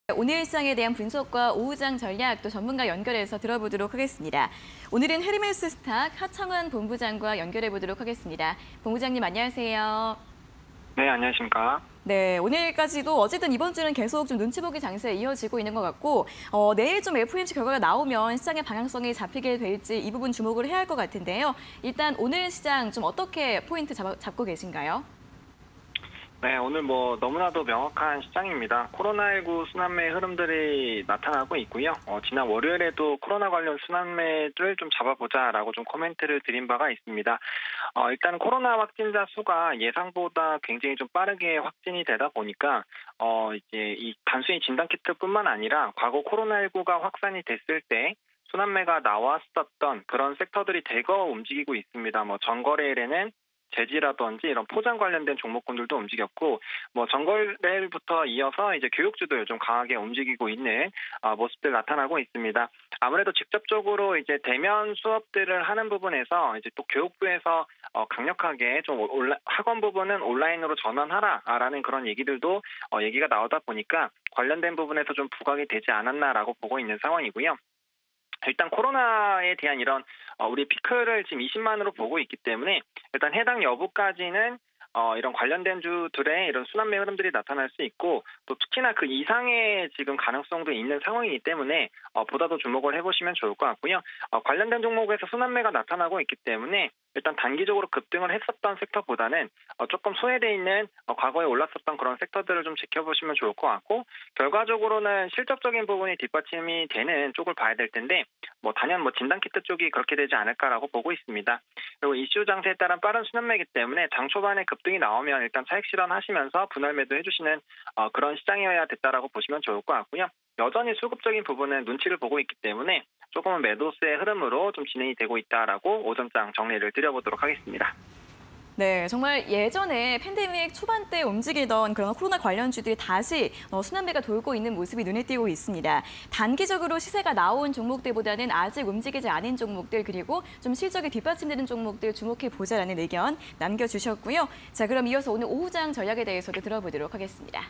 오늘 시장에 대한 분석과 오후장 전략 또 전문가 연결해서 들어보도록 하겠습니다. 오늘은 헤르메스 스탁 하창환 본부장과 연결해 보도록 하겠습니다. 본부장님 안녕하세요. 네, 안녕하십니까. 네, 오늘까지도 어쨌든 이번 주는 계속 좀 눈치 보기 장세 이어지고 있는 것 같고 내일 좀 FOMC 결과가 나오면 시장의 방향성이 잡히게 될지 이 부분 주목을 해야 할 것 같은데요. 일단 오늘 시장 좀 어떻게 포인트 잡고 계신가요? 네, 오늘 너무나도 명확한 시장입니다. 코로나19 순환매 흐름들이 나타나고 있고요. 지난 월요일에도 코로나 관련 순환매를 좀 잡아보자라고 좀 코멘트를 드린 바가 있습니다. 일단 코로나 확진자 수가 예상보다 굉장히 좀 빠르게 확진이 되다 보니까 이제 이 단순히 진단키트뿐만 아니라 과거 코로나19가 확산이 됐을 때 순환매가 나왔었던 그런 섹터들이 대거 움직이고 있습니다. 전거래일에는 제지라든지 이런 포장 관련된 종목군들도 움직였고, 전거래일부터 이어서 이제 교육주도 좀 강하게 움직이고 있는 모습들 나타나고 있습니다. 아무래도 직접적으로 이제 대면 수업들을 하는 부분에서 이제 또 교육부에서 강력하게 좀 학원 부분은 온라인으로 전환하라라는 그런 얘기들도 얘기가 나오다 보니까 관련된 부분에서 좀 부각이 되지 않았나라고 보고 있는 상황이고요. 일단 코로나에 대한 이런 우리 피크를 지금 20만으로 보고 있기 때문에 일단 해당 여부까지는 이런 관련된 주들의 이런 순환매 흐름들이 나타날 수 있고 또 특히나 그 이상의 지금 가능성도 있는 상황이기 때문에 보다 더 주목을 해보시면 좋을 것 같고요. 관련된 종목에서 순환매가 나타나고 있기 때문에 일단 단기적으로 급등을 했었던 섹터보다는 조금 소외돼 있는 과거에 올랐었던 그런 섹터들을 좀 지켜보시면 좋을 것 같고 결과적으로는 실적적인 부분이 뒷받침이 되는 쪽을 봐야 될 텐데 단연 진단키트 쪽이 그렇게 되지 않을까라고 보고 있습니다. 그리고 이슈 장세에 따른 빠른 순환매이기 때문에 장 초반에 급등이 나오면 일단 차익 실현하시면서 분할 매도 해주시는 그런 시장이어야 됐다라고 보시면 좋을 것 같고요. 여전히 수급적인 부분은 눈치를 보고 있기 때문에 조금은 매도세의 흐름으로 좀 진행이 되고 있다라고 오전장 정리를 드려보도록 하겠습니다. 네, 정말 예전에 팬데믹 초반 때 움직이던 그런 코로나 관련주들이 다시 순환매가 돌고 있는 모습이 눈에 띄고 있습니다. 단기적으로 시세가 나온 종목들보다는 아직 움직이지 않은 종목들 그리고 좀 실적이 뒷받침되는 종목들 주목해 보자라는 의견 남겨주셨고요. 자, 그럼 이어서 오늘 오후장 전략에 대해서도 들어보도록 하겠습니다.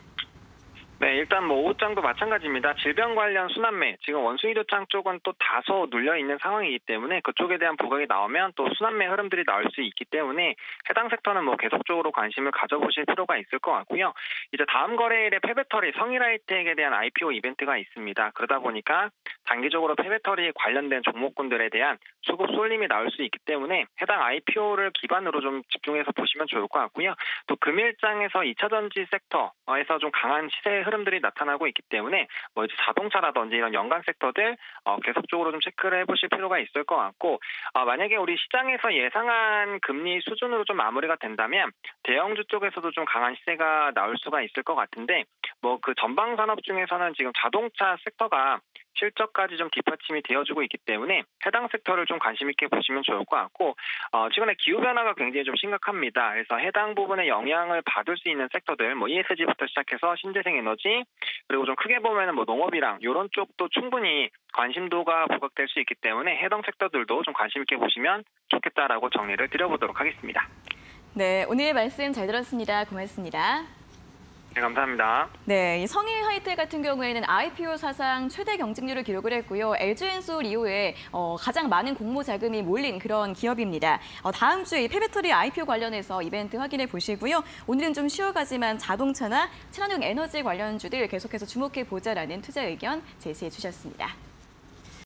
네, 일단 오후장도 마찬가지입니다. 질병 관련 순환매, 지금 원숭이도장 쪽은 또 다소 눌려있는 상황이기 때문에 그쪽에 대한 부각이 나오면 또 순환매 흐름들이 나올 수 있기 때문에 해당 섹터는 계속적으로 관심을 가져보실 필요가 있을 것 같고요. 이제 다음 거래일에 폐배터리 성일하이텍에 대한 IPO 이벤트가 있습니다. 그러다 보니까 단기적으로 폐배터리 관련된 종목군들에 대한 수급 쏠림이 나올 수 있기 때문에 해당 IPO를 기반으로 좀 집중해서 보시면 좋을 것 같고요. 또 금일장에서 2차전지 섹터에서 좀 강한 시세 흐름들이 나타나고 있기 때문에 이제 자동차라든지 이런 연관 섹터들 계속적으로 좀 체크를 해보실 필요가 있을 것 같고 만약에 우리 시장에서 예상한 금리 수준으로 좀 마무리가 된다면 대형주 쪽에서도 좀 강한 시세가 나올 수가 있을 것 같은데 그 전방 산업 중에서는 지금 자동차 섹터가 실적까지 좀 뒷받침이 되어주고 있기 때문에 해당 섹터를 좀 관심 있게 보시면 좋을 것 같고 최근에 기후 변화가 굉장히 좀 심각합니다. 그래서 해당 부분에 영향을 받을 수 있는 섹터들 ESG부터 시작해서 신재생 에너지 그리고 좀 크게 보면은 농업이랑 이런 쪽도 충분히 관심도가 부각될 수 있기 때문에 해당 섹터들도 좀 관심 있게 보시면 좋겠다라고 정리를 드려보도록 하겠습니다. 네, 오늘 말씀 잘 들었습니다. 고맙습니다. 네, 감사합니다. 네, 이 성일하이텍 같은 경우에는 IPO 사상 최대 경쟁률을 기록을 했고요. LG엔솔 이후에 가장 많은 공모 자금이 몰린 그런 기업입니다. 다음 주에 이 폐배터리 IPO 관련해서 이벤트 확인해 보시고요. 오늘은 좀 쉬어가지만 자동차나 친환경 에너지 관련주들 계속해서 주목해 보자라는 투자 의견 제시해 주셨습니다.